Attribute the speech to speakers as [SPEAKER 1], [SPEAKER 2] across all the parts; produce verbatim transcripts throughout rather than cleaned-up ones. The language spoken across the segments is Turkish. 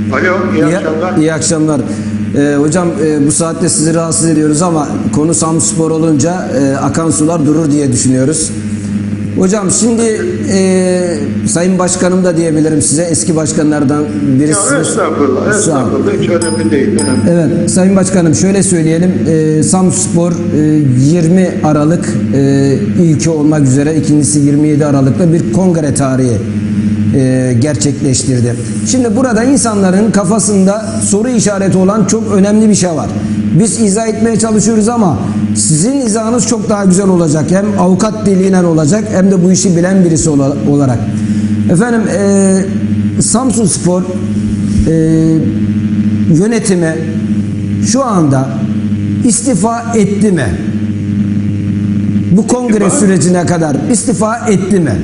[SPEAKER 1] Alo, iyi, iyi akşamlar.
[SPEAKER 2] İyi akşamlar. Ee, hocam e, bu saatte sizi rahatsız ediyoruz ama konu Samsunspor olunca e, akan sular durur diye düşünüyoruz. Hocam şimdi e, Sayın Başkanım da diyebilirim size, eski başkanlardan birisi.
[SPEAKER 1] Ya estağfurullah, estağfurullah, hiç önemli değil. Önemli.
[SPEAKER 2] Evet Sayın Başkanım, şöyle söyleyelim, e, Samsunspor e, yirmi Aralık e, ilki olmak üzere, ikincisi yirmi yedi Aralık'ta bir kongre tarihi e, gerçekleştirdi. Şimdi burada insanların kafasında soru işareti olan çok önemli bir şey var. Biz izah etmeye çalışıyoruz ama sizin izahınız çok daha güzel olacak. Hem avukat diliyle olacak hem de bu işi bilen birisi olarak. Efendim e, Samsunspor e, yönetimi şu anda istifa etti mi? Bu kongre
[SPEAKER 1] İstifa?
[SPEAKER 2] sürecine kadar istifa etti mi?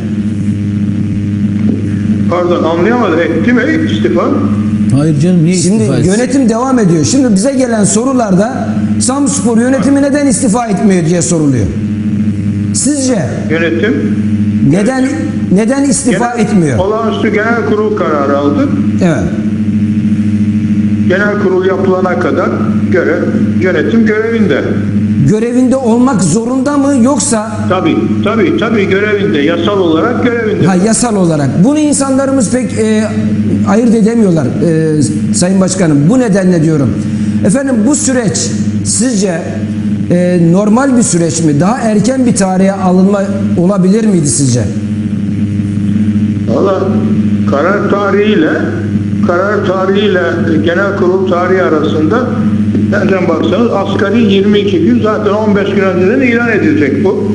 [SPEAKER 1] Pardon, anlayamadım. Etti mi istifa?
[SPEAKER 3] Hayır canım, niye
[SPEAKER 2] Şimdi
[SPEAKER 3] istifa etsin?
[SPEAKER 2] yönetim devam ediyor. Şimdi bize gelen sorularda Samsunspor yönetimi neden istifa etmiyor diye soruluyor. Sizce
[SPEAKER 1] Yönetim
[SPEAKER 2] neden neden istifa
[SPEAKER 1] genel,
[SPEAKER 2] etmiyor?
[SPEAKER 1] olağanüstü genel kurul kararı aldı.
[SPEAKER 2] Evet.
[SPEAKER 1] Genel kurul yapılana kadar görev, yönetim görevinde.
[SPEAKER 2] Görevinde olmak zorunda mı yoksa?
[SPEAKER 1] Tabii, tabii, tabii görevinde. Yasal olarak görevinde.
[SPEAKER 2] Ha, yasal olarak. Bunu insanlarımız pek e, ayırt edemiyorlar e, Sayın Başkanım. Bu nedenle diyorum. Efendim bu süreç sizce e, normal bir süreç mi? Daha erken bir tarihe alınma olabilir miydi sizce?
[SPEAKER 1] Valla karar tarihiyle karar tarihiyle genel kurul tarihi arasında nereden baksanız asgari yirmi iki gün, zaten on beş gün önceden ilan edilecek bu.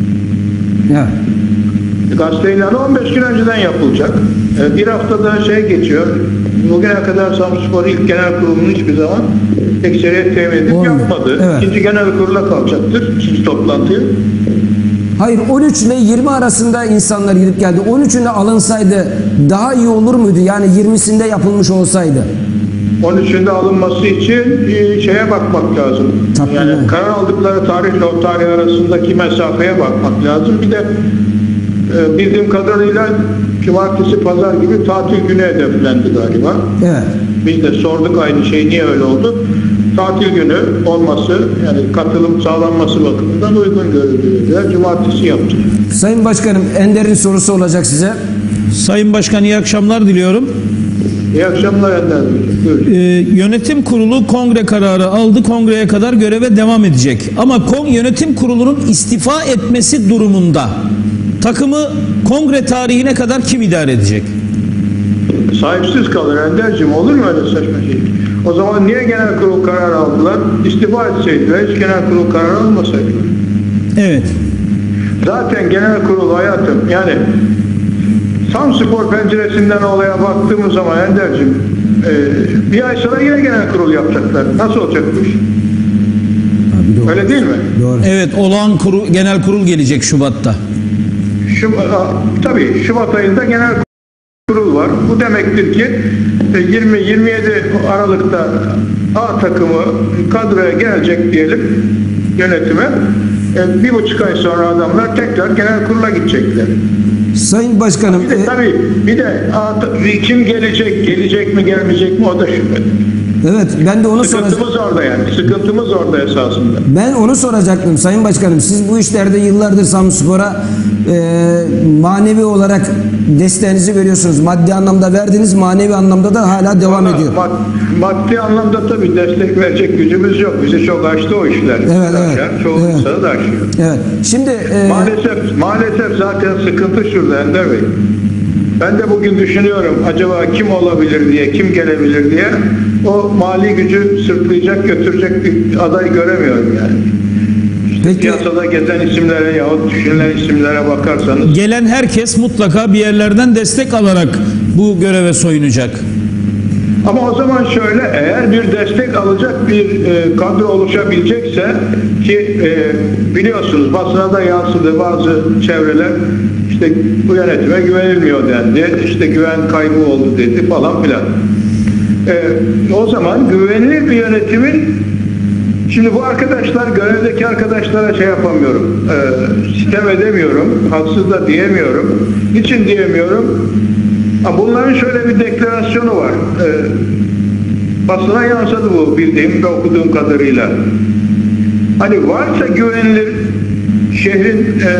[SPEAKER 2] Evet.
[SPEAKER 1] Gazete ilanı on beş gün önceden yapılacak. Bir haftada şey geçiyor. Bugüne kadar Samsunspor ilk genel kurulunu hiçbir zaman ekseriyet temin edip
[SPEAKER 2] Olmuyor.
[SPEAKER 1] yapmadı.
[SPEAKER 2] Evet.
[SPEAKER 1] İkinci genel kurula kalacaktır. İkinci toplantıyı.
[SPEAKER 2] Hayır, on üç ile yirmi arasında insanlar gidip geldi. on üçünde alınsaydı daha iyi olur muydu? Yani yirmisinde yapılmış olsaydı.
[SPEAKER 1] on üçünde alınması için şeye bakmak lazım.
[SPEAKER 2] Tabii.
[SPEAKER 1] Yani karar aldıkları tarihle o tarih arasındaki mesafeye bakmak lazım. Bir de e, bildiğim kadarıyla cumartesi, pazar gibi tatil günü hedeflendi galiba.
[SPEAKER 2] Evet.
[SPEAKER 1] Biz de sorduk aynı şey, niye öyle oldu? Tatil günü olması, yani katılım sağlanması bakımından uygun görüldüğü cumartesi yaptı.
[SPEAKER 2] Sayın Başkanım, Ender'in sorusu olacak size.
[SPEAKER 3] Sayın Başkan, iyi akşamlar diliyorum.
[SPEAKER 1] İyi akşamlar Ender Bey.
[SPEAKER 3] Ee, yönetim kurulu kongre kararı aldı. Kongreye kadar göreve devam edecek. Ama kon, yönetim kurulunun istifa etmesi durumunda takımı kongre tarihine kadar kim idare edecek?
[SPEAKER 1] Sahipsiz kalır Ender'cim, olur mu öyle saçma şey? O zaman niye genel kurul kararı aldılar? İstifa etseydiler, hiç genel kurul kararı almasaydılar.
[SPEAKER 3] Evet.
[SPEAKER 1] Zaten genel kurul hayatım, yani Samsunspor penceresinden olaya baktığımız zaman Ender'cim, e, bir ay sonra yine genel kurul yapacaklar. Nasıl olacak bu iş?
[SPEAKER 2] Abi,
[SPEAKER 1] öyle değil mi?
[SPEAKER 2] Doğru.
[SPEAKER 3] Evet, olağan kuru, genel kurul gelecek Şubat'ta.
[SPEAKER 1] Şu, tabii Şubat ayında genel kurul var. Bu demektir ki yirmi yirmi yedi Aralık'ta A takımı kadroya gelecek diyelim, yönetime. E, bir buçuk ay sonra adamlar tekrar genel kurula gidecekler.
[SPEAKER 2] Sayın Başkanım.
[SPEAKER 1] Bir de
[SPEAKER 2] e,
[SPEAKER 1] tabii bir de A, kim gelecek, gelecek mi gelmeyecek mi, o da şüpheli.
[SPEAKER 2] Evet, ben de onu soracağım.
[SPEAKER 1] Sıkıntımız orada yani. Sıkıntımız orada esasında.
[SPEAKER 2] Ben onu soracaktım Sayın Başkanım. Siz bu işlerde yıllardır Samsunspor'a e, manevi olarak desteğinizi veriyorsunuz. Maddi anlamda verdiniz, manevi anlamda da hala devam
[SPEAKER 1] Ama
[SPEAKER 2] ediyor.
[SPEAKER 1] Mad, maddi anlamda tabii destek verecek gücümüz yok. Bizi çok aştı o işler.
[SPEAKER 2] Evet, evet.
[SPEAKER 1] Aşar, çoğu
[SPEAKER 2] Evet.
[SPEAKER 1] insanı da aşıyor.
[SPEAKER 2] Evet. Şimdi e,
[SPEAKER 1] Maalesef, maalesef zaten sıkıntı şurada Ender Bey. Ben de bugün düşünüyorum, acaba kim olabilir diye, kim gelebilir diye. O mali gücü sırtlayacak, götürecek bir aday göremiyorum yani. İşte
[SPEAKER 2] Peki.
[SPEAKER 1] piyasada gezen isimlere yahut düşünülen isimlere bakarsanız.
[SPEAKER 3] Gelen herkes mutlaka bir yerlerden destek alarak bu göreve soyunacak.
[SPEAKER 1] Ama o zaman şöyle, eğer bir destek alacak bir e, kadro oluşabilecekse ki e, biliyorsunuz basına da yansıdı, bazı çevreler işte bu yönetime güvenilmiyor dendi, işte güven kaybı oldu dedi falan filan. E, o zaman güvenilir bir yönetimin, şimdi bu arkadaşlar, görevdeki arkadaşlara şey yapamıyorum, e, sitem edemiyorum, haksız da diyemiyorum. Niçin diyemiyorum? Bunların şöyle bir deklarasyonu var. E, basına yansıdı bu bildiğim ve okuduğum kadarıyla. Hani varsa güvenilir şehrin e,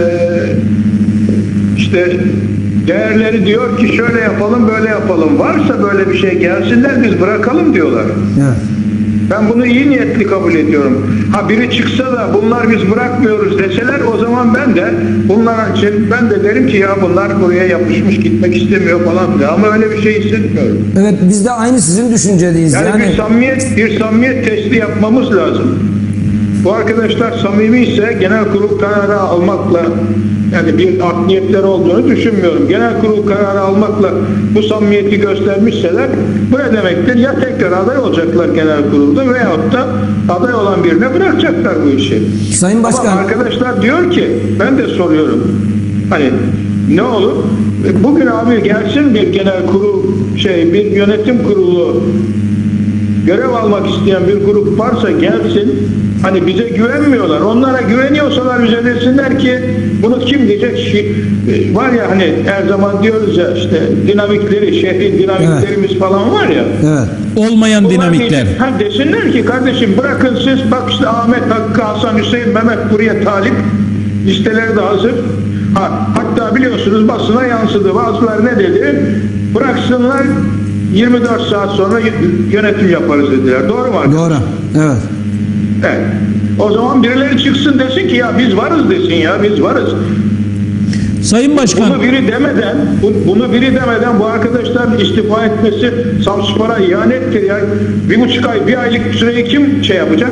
[SPEAKER 1] işte değerleri diyor ki şöyle yapalım böyle yapalım. Varsa böyle bir şey gelsinler biz bırakalım diyorlar.
[SPEAKER 2] Evet.
[SPEAKER 1] Ben bunu iyi niyetli kabul ediyorum. Ha biri çıksa da bunlar biz bırakmıyoruz deseler o zaman ben de bunlar için ben de derim ki ya bunlar buraya yapışmış gitmek istemiyor falan filan. Ama öyle bir şey hissetmiyorum.
[SPEAKER 2] Evet, biz de aynı sizin düşüncedeyiz.
[SPEAKER 1] Yani,
[SPEAKER 2] Yani,
[SPEAKER 1] bir samimiyet bir samimiyet testi yapmamız lazım. Bu arkadaşlar samimi ise genel kurul kararı almakla yani bir art niyetleri olduğunu düşünmüyorum. Genel kurul kararı almakla bu samimiyeti göstermişseler bu ne demektir? Ya tekrar aday olacaklar genel kurulda veyahut da aday olan birine bırakacaklar bu işi.
[SPEAKER 2] Sayın Başkan.
[SPEAKER 1] Ama arkadaşlar diyor ki ben de soruyorum. Hani ne olur? Bugün abi gelsin bir genel kurul şey bir yönetim kurulu görev almak isteyen bir grup varsa gelsin. Hani bize güvenmiyorlar. Onlara güveniyorsalar bize desinler ki bunu kim diyecek? Var ya hani her zaman diyoruz ya işte dinamikleri, şehrin dinamiklerimiz evet. falan var ya.
[SPEAKER 2] Evet.
[SPEAKER 3] Olmayan
[SPEAKER 1] Bunlar
[SPEAKER 3] dinamikler.
[SPEAKER 1] Diyecek, ha desinler ki kardeşim bırakın siz bak işte Ahmet, Hakkı, Hasan, Hüseyin, Mehmet buraya talip. Listeleri de hazır. Ha, hatta biliyorsunuz basına yansıdı. Bazıları ne dedi? Bıraksınlar yirmi dört saat sonra yönetim yaparız dediler. Doğru mu arkadaşlar?
[SPEAKER 2] Doğru. Evet.
[SPEAKER 1] Evet. O zaman birileri çıksın desin ki ya biz varız desin ya biz varız.
[SPEAKER 3] Sayın Başkan.
[SPEAKER 1] Bunu biri demeden bunu biri demeden bu arkadaşların istifa etmesi Samspor'a ihanettir ya. Bir buçuk ay bir aylık süreyi kim şey yapacak?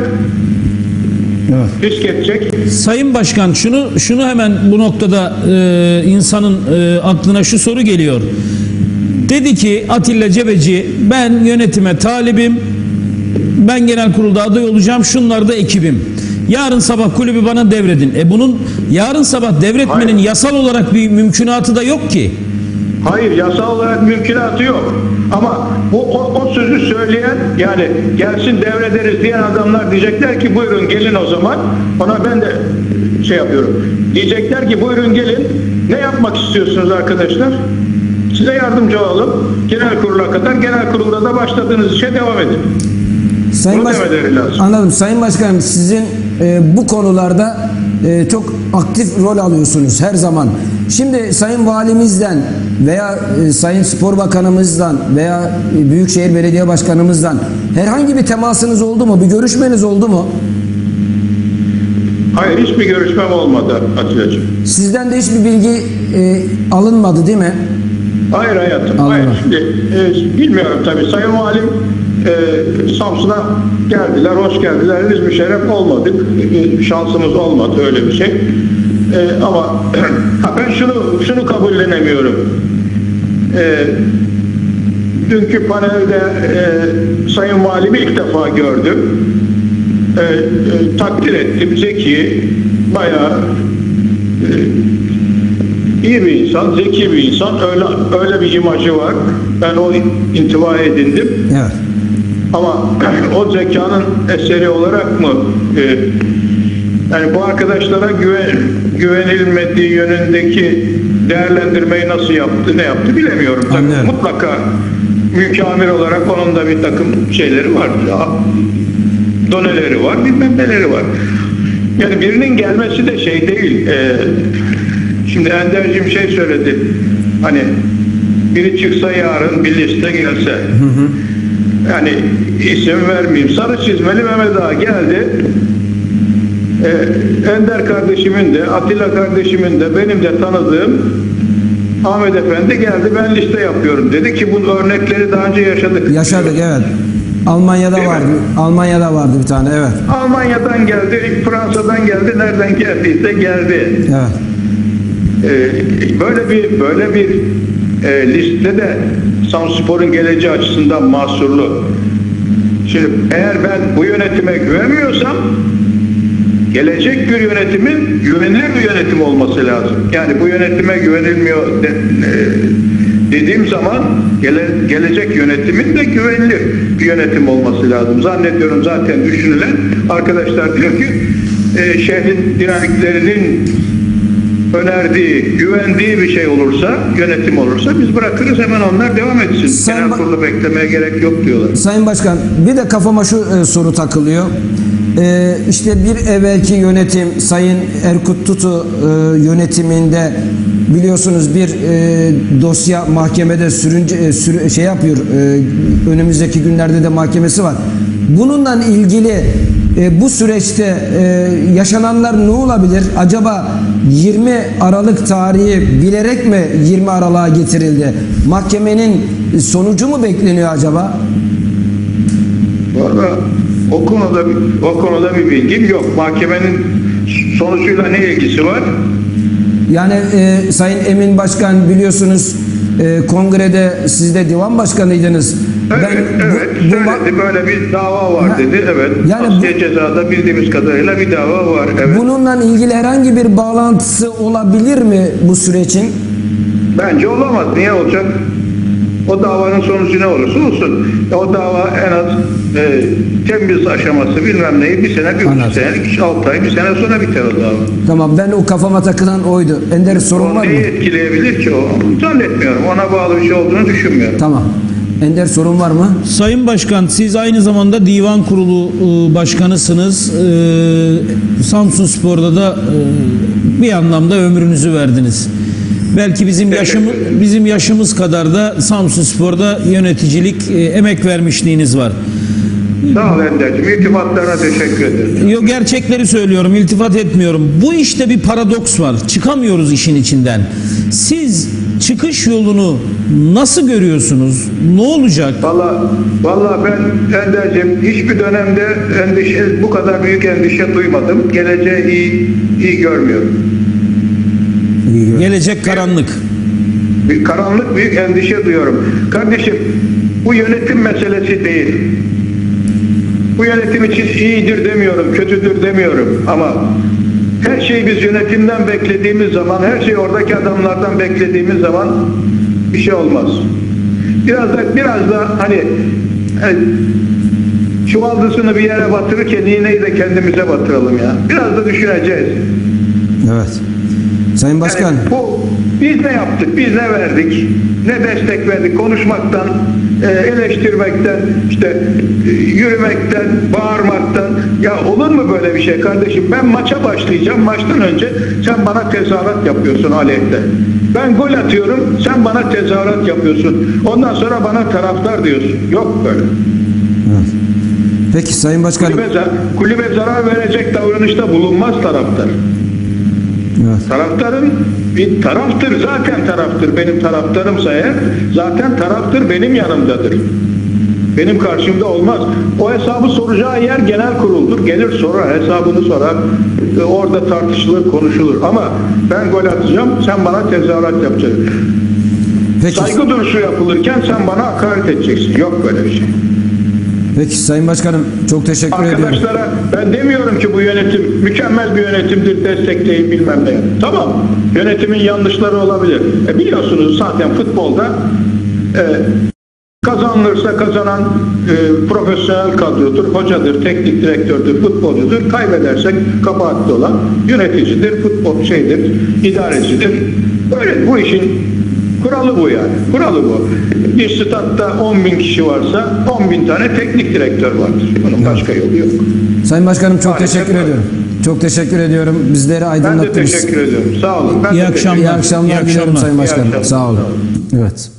[SPEAKER 1] Evet. Risk edecek.
[SPEAKER 3] Sayın Başkan şunu şunu hemen bu noktada e, insanın e, aklına şu soru geliyor. Dedi ki Atilla Cebeci ben yönetime talibim. Ben genel kurulda aday olacağım. Şunlar da ekibim. Yarın sabah kulübü bana devredin. E bunun yarın sabah devretmenin Hayır. yasal olarak bir mümkünatı da yok ki.
[SPEAKER 1] Hayır, yasal olarak mümkünatı yok. Ama bu o, o sözü söyleyen yani gelsin devrederiz diyen adamlar diyecekler ki buyurun gelin o zaman. Ona ben de şey yapıyorum. Diyecekler ki buyurun gelin. Ne yapmak istiyorsunuz arkadaşlar? Size yardımcı olalım. Genel kurula kadar genel kurulda da başladığınız işe devam edin.
[SPEAKER 2] Sayın Baş... Anladım. Sayın Başkanım sizin e, bu konularda e, çok aktif rol alıyorsunuz her zaman. Şimdi Sayın Valimizden veya e, Sayın Spor Bakanımızdan veya e, Büyükşehir Belediye Başkanımızdan herhangi bir temasınız oldu mu? Bir görüşmeniz oldu mu?
[SPEAKER 1] Hayır, hiçbir görüşmem olmadı Atilla'cığım.
[SPEAKER 2] Sizden de hiçbir bilgi e, alınmadı değil mi?
[SPEAKER 1] Hayır hayatım.
[SPEAKER 2] Anladım.
[SPEAKER 1] Hayır. Şimdi, e, bilmiyorum tabii. Sayın Valim e, Samsun'a geldiler, hoş geldiler. Biz müşerref olmadık. E, şansımız olmadı öyle bir şey. E, ama ha, ben şunu şunu kabullenemiyorum. E, dünkü panelde e, Sayın Valim'i ilk defa gördüm. E, e, takdir ettim. Zeki, bayağı e, iyi bir insan, zeki bir insan. Öyle öyle bir imajı var. Ben o intiba edindim.
[SPEAKER 2] Evet.
[SPEAKER 1] Ama o zekanın eseri olarak mı e, yani bu arkadaşlara güven, güvenilmediği yönündeki değerlendirmeyi nasıl yaptı, ne yaptı bilemiyorum. Tabii mutlaka mükemmel olarak onun da bir takım şeyleri var. Doneleri var, bilmem neleri var. Yani birinin gelmesi de şey değil. E, şimdi Ender'cim şey söyledi. Hani biri çıksa yarın bir liste gelse. Hı hı. Yani isim vermeyeyim. Sarı çizmeli Mehmet Ağa geldi. Ee, Ender kardeşimin de, Atilla kardeşimin de, benim de tanıdığım Ahmet Efendi geldi. Ben liste yapıyorum dedi ki bu örnekleri daha önce yaşadık.
[SPEAKER 2] Yaşadık evet. Almanya'da Değil vardı. Mi? Almanya'da vardı bir tane evet.
[SPEAKER 1] Almanya'dan geldi, Fransa'dan geldi, nereden geldiyse geldi.
[SPEAKER 2] Evet.
[SPEAKER 1] Ee, böyle bir böyle bir e, listede Samspor'un geleceği açısından mahsurlu. Şimdi eğer ben bu yönetime güvenmiyorsam gelecek bir yönetimin güvenilir bir yönetim olması lazım. Yani bu yönetime güvenilmiyor de, e, dediğim zaman gele, gelecek yönetimin de güvenilir bir yönetim olması lazım. Zannediyorum zaten düşünülen arkadaşlar diyor ki e, şehrin dinamiklerinin önerdiği, güvendiği bir şey olursa, yönetim olursa biz bırakırız, hemen onlar devam etsin.
[SPEAKER 2] Sayın
[SPEAKER 1] Genel
[SPEAKER 2] Ba-
[SPEAKER 1] kurulu beklemeye gerek yok diyorlar.
[SPEAKER 2] Sayın Başkan, bir de kafama şu e, soru takılıyor. E, işte bir evvelki yönetim Sayın Erkut Tutu e, yönetiminde biliyorsunuz bir e, dosya mahkemede sürünce e, sürü, şey yapıyor. E, önümüzdeki günlerde de mahkemesi var. Bununla ilgili e, bu süreçte e, yaşananlar ne olabilir? Acaba yirmi Aralık tarihi bilerek mi yirmi Aralık'a getirildi? Mahkemenin sonucu mu bekleniyor acaba?
[SPEAKER 1] Valla o konuda o konuda bir bilgim yok. Mahkemenin sonucuyla ne ilgisi var?
[SPEAKER 2] Yani e, Sayın Emin Başkan biliyorsunuz e, kongrede siz de divan başkanıydınız.
[SPEAKER 1] Evet,
[SPEAKER 2] Ben,
[SPEAKER 1] evet.
[SPEAKER 2] bu, bu
[SPEAKER 1] Söyledi, böyle bir dava var
[SPEAKER 2] Ha,
[SPEAKER 1] dedi. Evet.
[SPEAKER 2] yani
[SPEAKER 1] Asliye
[SPEAKER 2] bu-
[SPEAKER 1] cezada bildiğimiz kadarıyla bir dava var. Evet.
[SPEAKER 2] bununla ilgili herhangi bir bağlantısı olabilir mi bu sürecin?
[SPEAKER 1] Bence olamaz. Niye olacak? O davanın sonucu ne olursa olsun. O dava en az e, temiz aşaması bilmem neyi bir sene, bir
[SPEAKER 2] Anladım.
[SPEAKER 1] buçuk senelik, altı ay, bir sene sonra biter o dava.
[SPEAKER 2] Tamam, ben o kafama takılan oydu. Ender sorun
[SPEAKER 1] O
[SPEAKER 2] var mı?
[SPEAKER 1] neyi etkileyebilir ki o? Zannetmiyorum. Ona bağlı bir şey olduğunu düşünmüyorum.
[SPEAKER 2] Tamam. Ender sorun var mı?
[SPEAKER 3] Sayın Başkan, siz aynı zamanda divan kurulu e, başkanısınız. E, Samsunspor'da da e, bir anlamda ömrünüzü verdiniz. Belki bizim yaşımız bizim yaşımız kadar da Samsunspor'da yöneticilik, e, emek vermişliğiniz var.
[SPEAKER 1] Sağ ol Ender'cim. İltifatlarına teşekkür ederim.
[SPEAKER 3] Yo, gerçekleri söylüyorum, iltifat etmiyorum. Bu işte bir paradoks var. Çıkamıyoruz işin içinden. Siz çıkış yolunu nasıl görüyorsunuz? Ne olacak?
[SPEAKER 1] Valla valla ben Ender'cim hiçbir dönemde endişe, bu kadar büyük endişe duymadım. Geleceği iyi, iyi görmüyorum.
[SPEAKER 3] Gelecek karanlık.
[SPEAKER 1] Bir karanlık, büyük endişe duyuyorum. Kardeşim, bu yönetim meselesi değil. Bu yönetim için iyidir demiyorum, kötüdür demiyorum ama her şeyi biz yönetimden beklediğimiz zaman, her şeyi oradaki adamlardan beklediğimiz zaman bir şey olmaz. Biraz da biraz da hani e, çuvaldızını bir yere batırırken iğneyi de kendimize batıralım ya. Biraz da düşüneceğiz.
[SPEAKER 2] Evet. Sayın Başkan.
[SPEAKER 1] Yani bu, biz ne yaptık, biz ne verdik, ne destek verdik, konuşmaktan, e, eleştirmekten, işte e, yürümekten, bağırmaktan. Ya olur mu böyle bir şey kardeşim? Ben maça başlayacağım, maçtan önce sen bana tezahürat yapıyorsun aleyhte. Ben gol atıyorum, sen bana tezahürat yapıyorsun. Ondan sonra bana taraftar diyorsun. Yok böyle.
[SPEAKER 2] Evet. Peki Sayın Başkanım.
[SPEAKER 1] Kulübe, zar- kulübe zarar verecek davranışta bulunmaz taraftar.
[SPEAKER 2] Evet.
[SPEAKER 1] Taraftarın bir taraftır, zaten taraftır. Benim taraftarımsa eğer zaten taraftır, benim yanımdadır. Benim karşımda olmaz. O hesabı soracağı yer genel kuruldur. Gelir sorar, hesabını sorar. E, orada tartışılır, konuşulur. Ama ben gol atacağım, sen bana tezahürat yapacaksın.
[SPEAKER 2] Peki.
[SPEAKER 1] Saygı duruşu yapılırken sen bana hakaret edeceksin. Yok böyle bir şey.
[SPEAKER 2] Peki Sayın Başkanım, çok teşekkür ediyorum.
[SPEAKER 1] Arkadaşlara ben demiyorum ki bu yönetim mükemmel bir yönetimdir, destekleyin bilmem ne. Tamam, yönetimin yanlışları olabilir. E biliyorsunuz zaten futbolda e, kazanılırsa kazanan e, profesyonel kadrodur, hocadır, teknik direktördür, futbolcudur. Kaybedersek kabahatli olan yöneticidir, futbol şeydir, idarecidir. Böyle bu işin kuralı bu yani. Kuralı bu. Bir statta on bin kişi varsa on bin tane teknik direktör vardır. Bunun başka yolu yok.
[SPEAKER 2] Sayın Başkanım, çok
[SPEAKER 1] Maalesef
[SPEAKER 2] teşekkür
[SPEAKER 1] öyle.
[SPEAKER 2] ediyorum. Çok teşekkür ediyorum. Bizleri
[SPEAKER 1] Ben de
[SPEAKER 2] aydınlattınız.
[SPEAKER 1] teşekkür ediyorum. Sağ olun. Ben
[SPEAKER 3] İyi
[SPEAKER 1] de teşekkür
[SPEAKER 3] akşamlar.
[SPEAKER 2] İyi akşamlar
[SPEAKER 3] İyi
[SPEAKER 2] diliyorum
[SPEAKER 3] akşamlar.
[SPEAKER 2] Sayın
[SPEAKER 1] İyi
[SPEAKER 2] Başkanım.
[SPEAKER 1] akşamlar.
[SPEAKER 2] Sağ olun.
[SPEAKER 1] Sağ olun.
[SPEAKER 2] Evet.